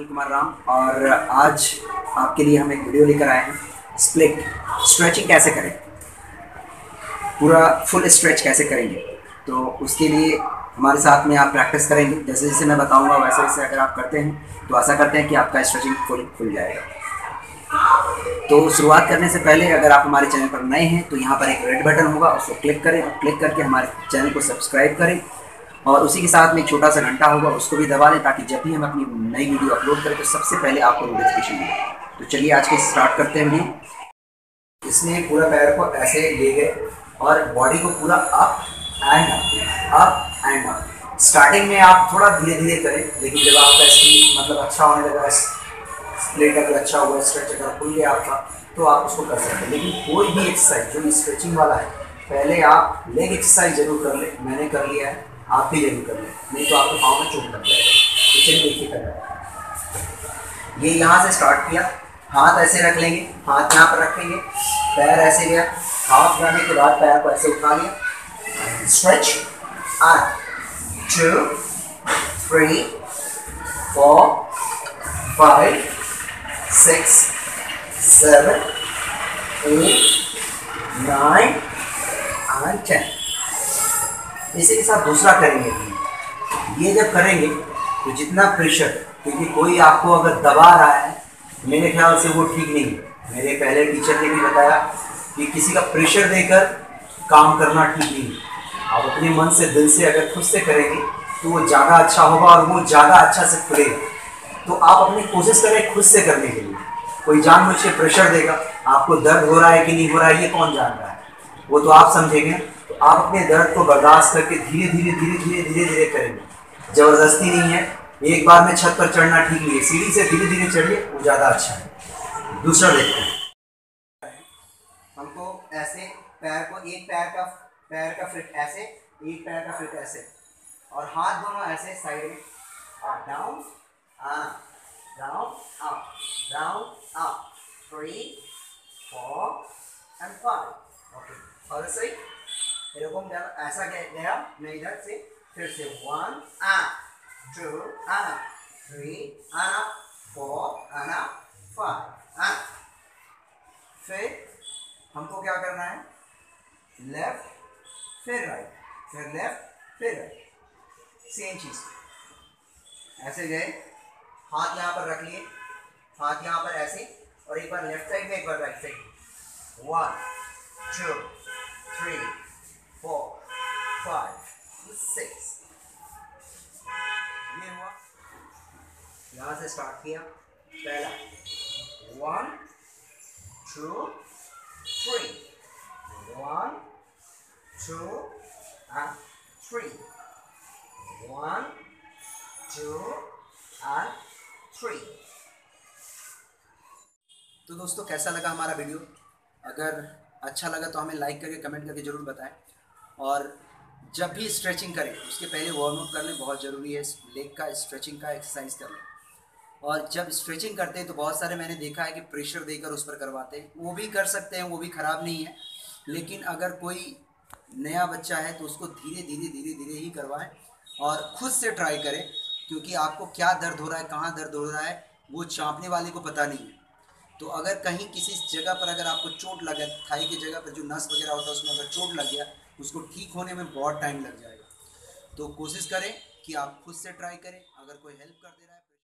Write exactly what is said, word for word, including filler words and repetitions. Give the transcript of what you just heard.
कुमार राम और आज आपके लिए हम एक वीडियो लेकर आए हैं। स्प्लिट स्ट्रेचिंग कैसे करें, पूरा फुल स्ट्रेच कैसे करेंगे। तो उसके लिए हमारे साथ में आप प्रैक्टिस करेंगे। जैसे जैसे मैं बताऊंगा वैसे वैसे अगर आप करते हैं तो आशा करते हैं कि आपका स्ट्रेचिंग फुल खुल जाएगा। तो शुरुआत करने से पहले अगर आप हमारे चैनल पर नए हैं तो यहाँ पर एक रेड बटन होगा, उसको क्लिक करें और क्लिक करके हमारे चैनल को सब्सक्राइब करें और उसी के साथ में एक छोटा सा घंटा होगा, उसको भी दबा दें ताकि जब भी हम अपनी नई वीडियो अपलोड करें तो सबसे पहले आपको नोटिफिकेशन मिले। तो चलिए आज के स्टार्ट करते हैं वीडियो। इसमें पूरा पैर को ऐसे ले गए और बॉडी को पूरा up and up up and up. Starting में आप थोड़ा धीरे धीरे करें, लेकिन जब आपका स्पीड मतलब अच्छा होने लगा, स्प्लिट अगर अच्छा हुआ, स्ट्रेच अगर खुल गया आपका, तो आप उसको कर सकते हैं। लेकिन कोई भी एक्सरसाइज जो स्ट्रेचिंग वाला है, पहले आप लेग एक्सरसाइज जरूर कर लें। मैंने कर लिया है, आप भी जरूर कर लें, नहीं तो आपको पाँव में चोट लग जाएगा। तो चलिए देखिए करना। ये यहाँ से स्टार्ट किया, हाथ ऐसे रख लेंगे, हाथ यहाँ पर रखेंगे, पैर ऐसे गया, हाथ जाने के बाद पैर को ऐसे उठा लिया, stretch one two three four five six seven eight nine and ten. इसी के साथ दूसरा करेंगे। ये जब करेंगे तो जितना प्रेशर, क्योंकि कोई आपको अगर दबा रहा है, मेरे ख्याल से वो ठीक नहीं है। मेरे पहले टीचर ने भी बताया कि किसी का प्रेशर देकर काम करना ठीक नहीं है। आप अपने मन से, दिल से अगर खुद से करेंगे तो वो ज़्यादा अच्छा होगा और वो ज़्यादा अच्छा से खुलेगा। तो आप अपनी कोशिश करें खुद से करने के लिए। कोई जानबूझ के प्रेशर देगा, आपको दर्द हो रहा है कि नहीं हो रहा है ये कौन जान रहा है, वो तो आप समझेंगे। तो आप अपने दर्द को बर्दाश्त करके धीरे धीरे धीरे धीरे धीरे धीरे करेंगे। ज़बरदस्ती नहीं है, एक बार में छत पर चढ़ना ठीक नहीं है। सीढ़ी से धीरे धीरे चढ़िए, वो ज़्यादा अच्छा है। दूसरा देखते हैं। हमको ऐसे पैर को, एक पैर का पैर का फिट ऐसे, एक पैर का फिट ऐसे, और हाथ दोनों ऐसे साइड में, और down down up down up, three four and five. Okay, और सही एरकम जब ऐसा गया मैं इधर से फिर से one up two up three up four up five up. फिर हमको क्या करना है, लेफ्ट फिर राइट, फिर लेफ्ट फिर राइट, सेम चीज। ऐसे गए, हाथ यहाँ पर रख लिए, हाथ यहाँ पर ऐसे, और एक बार लेफ्ट साइड में एक बार राइट साइड में, one two three four five six. ये हुआ, यहाँ से स्टार्ट किया। पहला one two three, one two and three, one two and three. तो दोस्तों कैसा लगा हमारा वीडियो? अगर अच्छा लगा तो हमें लाइक करके कमेंट करके ज़रूर बताएं। और जब भी स्ट्रेचिंग करें उसके पहले वार्म अप कर लें, बहुत ज़रूरी है। लेग का स्ट्रेचिंग का एक्सरसाइज कर लें। और जब स्ट्रेचिंग करते हैं तो बहुत सारे मैंने देखा है कि प्रेशर देकर उस पर करवाते हैं, वो भी कर सकते हैं, वो भी ख़राब नहीं है। लेकिन अगर कोई नया बच्चा है तो उसको धीरे धीरे धीरे धीरे ही करवाएं और ख़ुद से ट्राई करें, क्योंकि आपको क्या दर्द हो रहा है, कहाँ दर्द हो रहा है, वो चाँपने वाले को पता नहीं है। तो अगर कहीं किसी जगह पर अगर आपको चोट लगे, थाई की जगह पर जो नस वगैरह होता है उसमें अगर चोट लग गया, उसको ठीक होने में बहुत टाइम लग जाएगा। तो कोशिश करें कि आप खुद से ट्राई करें। अगर कोई हेल्प कर दे रहा है